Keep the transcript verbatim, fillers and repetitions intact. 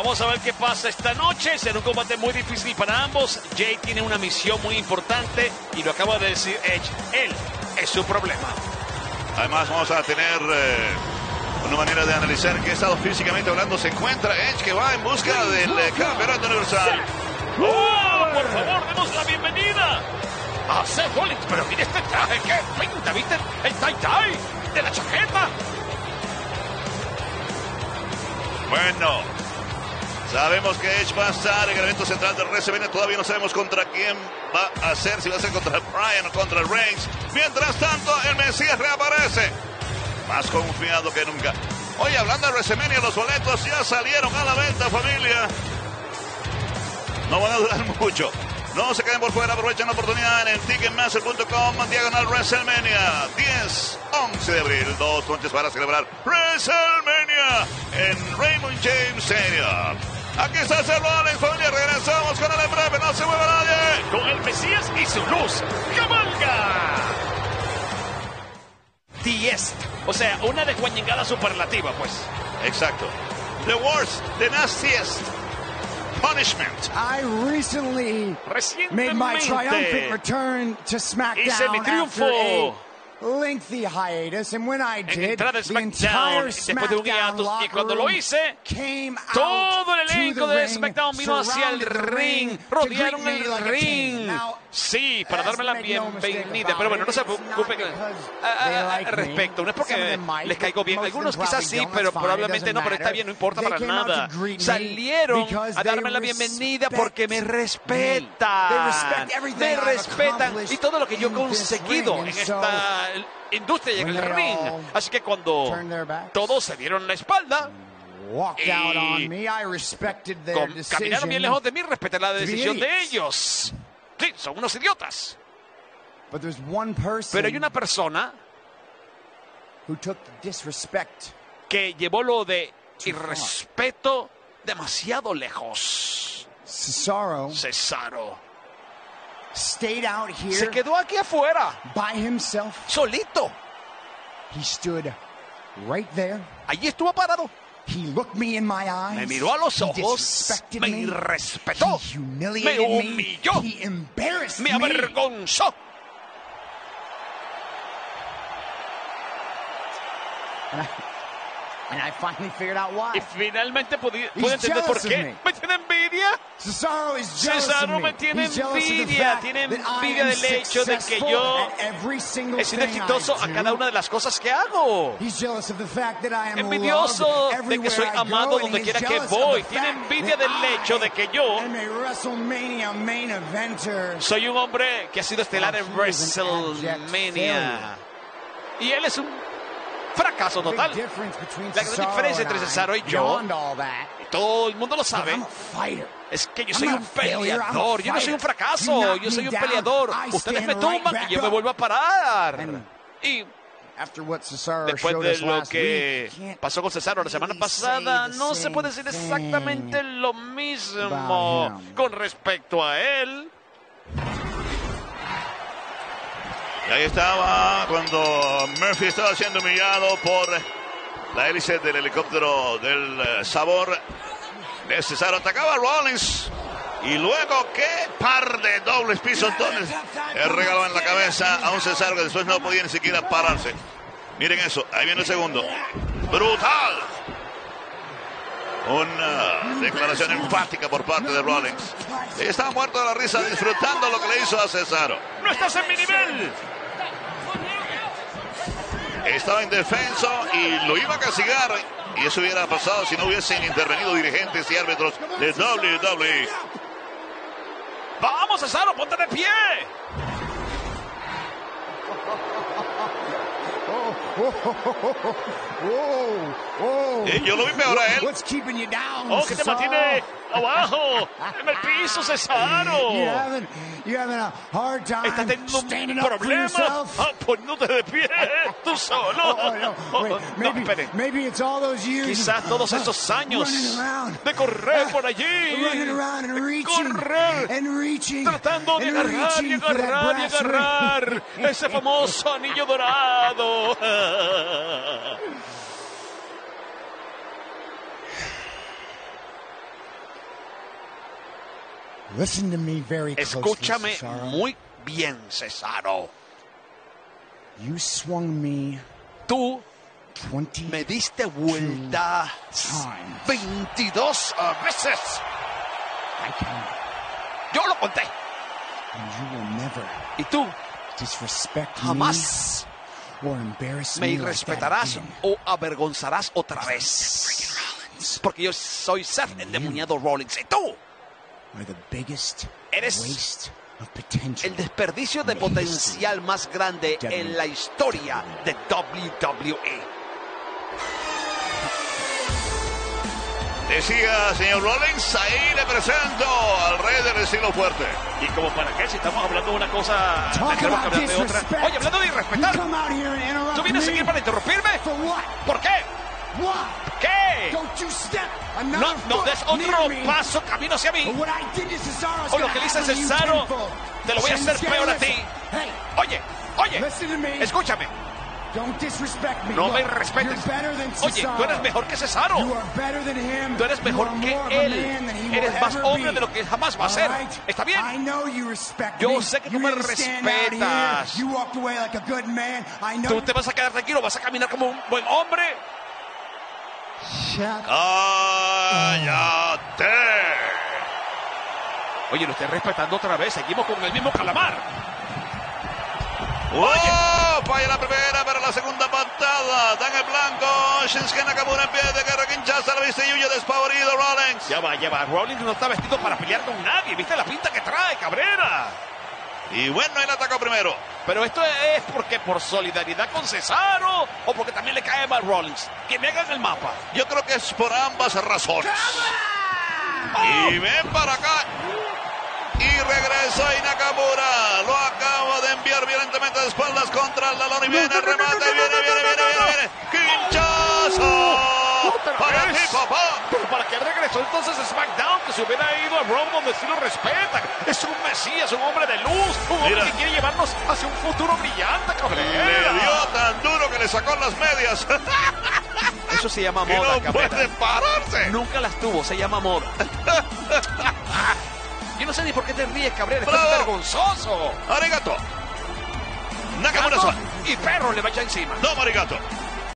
Vamos a ver qué pasa esta noche. Será un combate muy difícil para ambos. Jay tiene una misión muy importante y lo acaba de decir Edge. Él es su problema. Además vamos a tener eh, una manera de analizar qué estado físicamente hablando se encuentra Edge, que va en busca del eh, campeonato universal. ¡Oh! Por favor, demos la bienvenida a Seth Rollins. Pero mira este traje, qué pinta, ¿viste? El tie-tie de la chaqueta. Bueno, sabemos que Edge va a estar en el evento central del WrestleMania. Todavía no sabemos contra quién va a ser, si va a ser contra Bryan o contra Reigns. Mientras tanto, el Mesías reaparece, más confiado que nunca. Oye, hablando de WrestleMania, los boletos ya salieron a la venta, familia. No van a durar mucho. No se queden por fuera, aprovechen la oportunidad en ticketmaster punto com, diagonal WrestleMania. diez, once de abril, dos noches para celebrar WrestleMania en Raymond James Stadium. Aquí está Seth Rollins, familia, regresamos con el breve, no se mueva nadie. Con el Mesías y su luz, ¡cabalga! diez, o sea, una desguañengada superlativa, pues. Exacto. The worst, the nastiest punishment. I recently made my triumphant return to SmackDown after a lengthy hiatus, and when I did, the entire SmackDown locker room came todo el out elenco to the de ring, SmackDown vino hacia el ring, rodearon el ring. Sí, para darme la bienvenida, pero bueno, no se preocupen al respecto. No es porque les caigo bien, algunos quizás sí, pero probablemente no, pero está bien, no importa para nada. Salieron a darme la bienvenida porque me respetan, me respetan y todo lo que yo he conseguido en esta industria y en el ring. Así que cuando todos se dieron la espalda y caminaron bien lejos de mí, respeté la decisión de ellos. Sí, son unos idiotas. Pero hay una persona que llevó lo de irrespeto demasiado lejos. Cesaro. Cesaro. Stayed out here se quedó aquí afuera. By himself. Solito. He stood right there. Allí estuvo parado. He looked me in my eyes. Me miró a los ojos. Me irrespetó. Me humilló. Me avergonzó. And I, and I finally figured out why. Y finalmente pude, pude entender por qué. ¿Me tiene envidia? Cesaro, is jealous Cesaro of me. me tiene He's envidia. Tiene envidia del hecho de que yo he sido exitoso a cada una de las cosas que hago. Envidioso de que soy amado donde quiera que voy. Tiene envidia del hecho de que yo soy un hombre que ha sido estelar en WrestleMania. Y él es un fracaso total. La gran diferencia entre Cesaro y yo, todo el mundo lo sabe, es que yo soy un peleador. Yo no soy un fracaso, yo soy un peleador. Ustedes me tumban y yo me vuelvo a parar. Y después de lo que pasó con Cesaro la semana pasada, no se puede decir exactamente lo mismo con respecto a él. Y ahí estaba cuando Murphy estaba siendo humillado por la hélice del helicóptero del uh, sabor de Cesaro. Atacaba a Rollins y luego qué par de dobles pisotones el regalo en la cabeza a un Cesaro que después no podía ni siquiera pararse. Miren eso, ahí viene el segundo. Brutal. Una declaración enfática por parte de Rollins. Y estaba muerto de la risa disfrutando lo que le hizo a Cesaro. ¡No estás en mi nivel! Estaba indefenso y lo iba a castigar. Y eso hubiera pasado si no hubiesen intervenido dirigentes y árbitros de doble u doble u E. ¡Vamos, Cesaro, ponte de pie! Y yo lo vi peor a él. Oh, que te mantiene abajo, en el piso, Cesaro. Estás teniendo un problema. Ah, poniéndote de pie, tú solo. Oh, no, espere. Quizás todos estos años de correr por allí, correr, tratando de agarrar y agarrar y agarrar ese famoso anillo dorado. Listen to me very closely, Escúchame Cesaro. muy bien, Cesaro. You swung me Tú twenty me diste vuelta times. veintidós veces. I can. Yo lo conté. And you will never Y tú disrespect jamás me or embarrass me me like that irrespetarás again. o avergonzarás otra vez. Porque yo soy Seth endemoniado Rollins. Y tú Are the biggest eres waste of potential. el desperdicio de potencial más grande en la historia de W W E. Decía, señor Rollins, ahí le presento al rey del estilo fuerte. Y como para qué, si estamos hablando de una cosa, tenemos que hablar de otra. Oye, hablando de irrespetar, ¿tú vienes aquí para interrumpirme? ¿Por qué? ¿Qué? No, no des otro paso camino hacia mí. O lo que le hice Cesaro, te lo voy a hacer peor a ti. Oye, oye, escúchame. No me respetes. Oye, tú eres mejor que Cesaro. Tú eres mejor que él. Eres más hombre de lo que jamás va a ser. ¿Está bien? Yo sé que tú me respetas. Tú te vas a quedar tranquilo, vas a caminar como un buen hombre. ¡Cállate! Oye, lo estoy respetando otra vez. Seguimos con el mismo calamar. ¡Oh! Falla la primera, pero la segunda patada. Dan el blanco. Shinsuke Nakamura en pie de guerra. Quinchaza la vista y huye despavorido Rollins. Ya va, ya va. Rollins no está vestido para pelear con nadie. ¿Viste la pinta que trae, Cabrera? Y bueno, él atacó primero. Pero esto es porque por solidaridad con Cesaro o porque también le cae mal Rollins. Que me hagan el mapa. Yo creo que es por ambas razones. ¡Oh! Y ven para acá. Y regresa y Nakamura lo acaba de enviar violentemente de espaldas contra el talón y viene el remate, viene, viene, viene, viene, viene, ¡quinchazo! ¡Para ti, papá! ¿Pero para qué regresó entonces a SmackDown? Que se hubiera ido a Raw donde sí lo respetan. Es un mesías, un hombre de luz, un hombre Mira. que quiere llevarnos hacia un futuro brillante, Cabrera. Le dio tan duro que le sacó las medias. Eso se llama Que moda, no Cabrera. puede pararse. Nunca las tuvo, se llama moda. Yo no sé ni por qué te ríes, Cabrera. Bravo. Estás vergonzoso. Arigato. Nakamura Gato suave. y perro le va ya encima. No, Arigato.